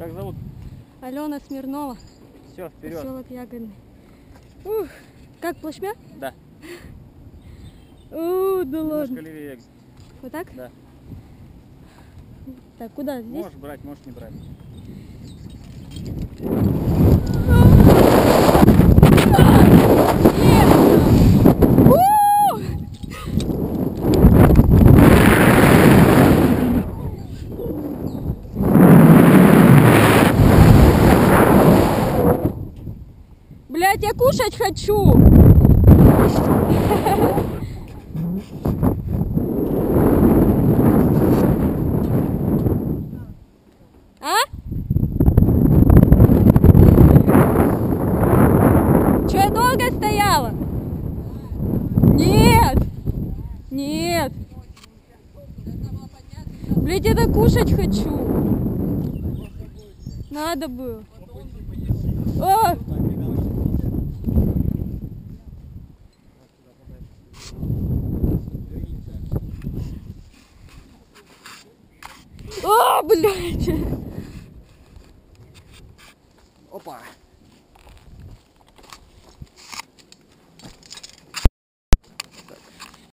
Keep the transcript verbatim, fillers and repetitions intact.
Как зовут? Алена Смирнова. Все, вперед. Поселок Ягодный. Ух, как плашмя? Да. О, да ладно. Левее. Вот так? Да. Так, куда? Здесь? Можешь брать, можешь не брать. Блять, я кушать хочу! А? Че, я долго стояла? Нет! Нет! Блять, я так кушать хочу! Надо было! О! О, блядь! Опа!